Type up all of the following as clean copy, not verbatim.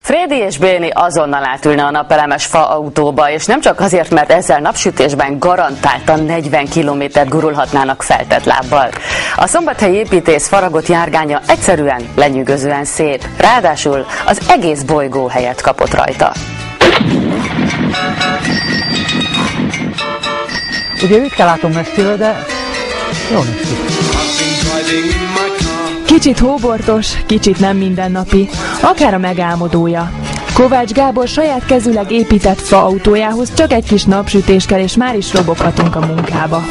Frédi és Béni azonnal átülne a napelemes faautóba, és nem csak azért, mert ezzel napsütésben garantáltan 40 kilométert gurulhatnának feltett lábbal. A szombathelyi építész faragott járgánya egyszerűen lenyűgözően szép, ráadásul az egész bolygó helyet kapott rajta. Ugye ritkán látom messziről, de jól néz ki. Kicsit hóbortos, kicsit nem mindennapi, akár a megálmodója. Kovács Gábor saját kezűleg épített faautójához csak egy kis napsütés kell, és már is roboghatunk a munkába.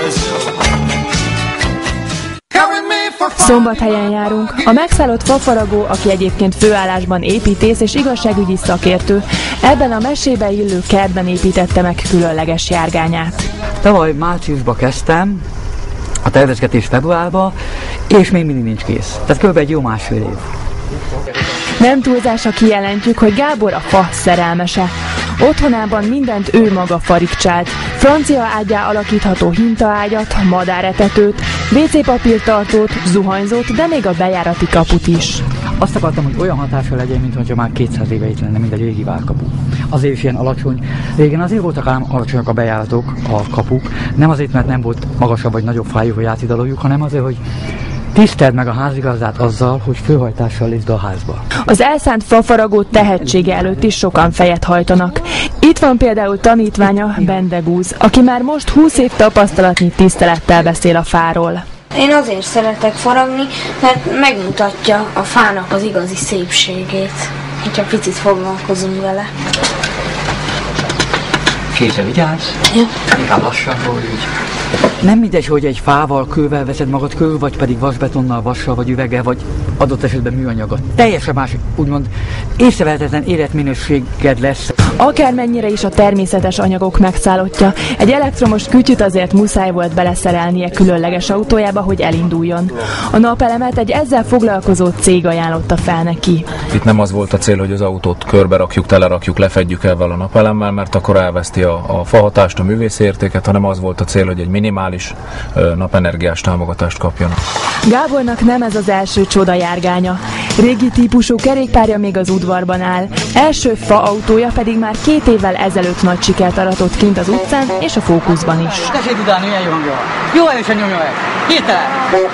Szombathelyen járunk. A megszállott fafaragó, aki egyébként főállásban építész és igazságügyi szakértő, ebben a mesébe illő kertben építette meg különleges járgányát. Tavaly márciusban kezdtem, a tervezgetés februárban, és még mindig nincs kész. Tehát kb. Egy jó másfél év. Nem túlzásra kijelentjük, hogy Gábor a fa szerelmese. Otthonában mindent ő maga farigcsált. Francia ágyá alakítható hintaágyat, madáretetőt, WC papírtartót, zuhanyzót, de még a bejárati kaput is. Azt akartam, hogy olyan hatása legyen, mintha már 200 éve itt lenne, mint egy régi várkapu. Azért is ilyen alacsony. Régen azért voltak ám alacsonyak a bejáratok, a kapuk. Nem azért, mert nem volt magasabb vagy nagyobb fájú, hogy átidaloljuk, hanem azért, hogy tiszteld meg a házigazdát azzal, hogy főhajtással lépd be a házba. Az elszánt fafaragó tehetsége előtt is sokan fejet hajtanak. Itt van például tanítványa, Bendegúz, aki már most 20 év tapasztalatnyi tisztelettel beszél a fáról. Én azért szeretek faragni, mert megmutatja a fának az igazi szépségét, hogyha picit foglalkozunk vele. Kézre vigyázz, Ja. inkább lassan így. Nem mindegy, hogy egy fával, kővel veszed magad körül, vagy pedig vasbetonnal, vassal, vagy üveggel, vagy adott esetben műanyagot. Teljesen más, úgymond észrevehetetlen életminőséged lesz. Akármennyire is a természetes anyagok megszállottja, egy elektromos kütyüt azért muszáj volt beleszerelnie különleges autójába, hogy elinduljon. A napelemet egy ezzel foglalkozó cég ajánlotta fel neki. Itt nem az volt a cél, hogy az autót körbe rakjuk, telerakjuk, lefedjük el vele a napelemmel, mert akkor elveszti a fahatást, a művészi értéket, hanem az volt a cél, hogy egy minimális napenergiás támogatást kapjon. Gábornak nem ez az első csoda járgánya. Régi típusú kerékpárja még az udvarban áll. Első faautója pedig már 2 évvel ezelőtt nagy sikert aratott kint az utcán és a fókuszban is. Tessék tudálni, milyen jó hangja van. Jó erősen nyomja meg. Hirtelen!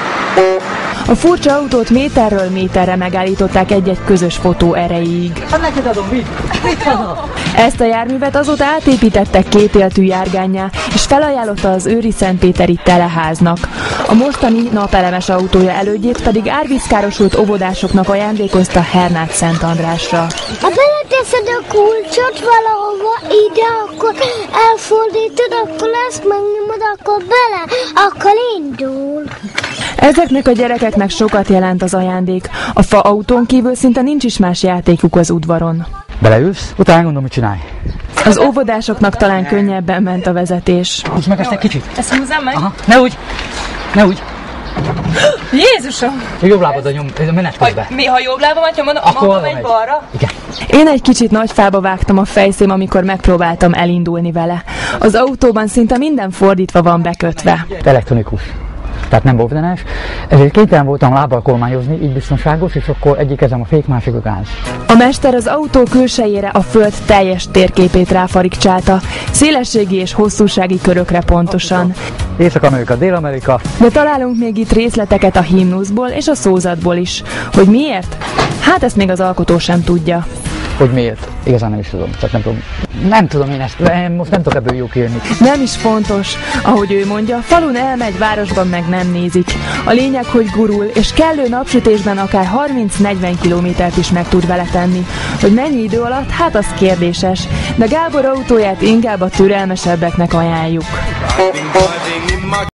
A furcsa autót méterről méterre megállították egy-egy közös fotó erejéig. Hát neked adom, vidd haza! Ezt a járművet azóta átépítettek kétéltű járgánnyá, és felajánlotta az őri szentpéteri teleháznak. A mostani napelemes autója elődjét pedig árvízkárosult óvodásoknak ajándékozta Hernát Szentandrásra. Ha beleteszed a kulcsot valahova ide, akkor elfordítod, akkor ezt megnyomod, akkor bele, akkor indul. Ezeknek a gyerekeknek sokat jelent az ajándék. A fa autón kívül szinte nincs is más játékuk az udvaron. Beleülsz, utána gondolom, mit csinálj. Az óvodásoknak talán könnyebben ment a vezetés. Húzd meg ezt egy kicsit. Ezt húzzam meg? Aha, ne úgy! Ne úgy! Jézusom! Jobb lábadra nyom, ez a menet közben. Ha jobb lábamat nyomod, akkor megy balra? Igen. Én egy kicsit nagy fába vágtam a fejszém, amikor megpróbáltam elindulni vele. Az autóban szinte minden fordítva van bekötve. Elektronikus. Tehát nem bovdenás, ezért kénytelen voltam lábbal kormányozni, így biztonságos, és akkor egyik kezem a fék, másik a gáz. A mester az autó külsejére a föld teljes térképét ráfarigcsálta, szélességi és hosszúsági körökre pontosan. Észak-Amerika, Dél-Amerika. De találunk még itt részleteket a himnuszból és a szózatból is. Hogy miért? Hát ezt még az alkotó sem tudja. Hogy miért? Igazán nem is tudom. Tehát nem tudom én ezt, most nem tudok ebből jó kijönni. Nem is fontos. Ahogy ő mondja, falun elmegy, városban meg nem nézik. A lényeg, hogy gurul, és kellő napsütésben akár 30-40 kilométert is meg tud vele tenni. Hogy mennyi idő alatt, hát az kérdéses. De Gábor autóját inkább a türelmesebbeknek ajánljuk.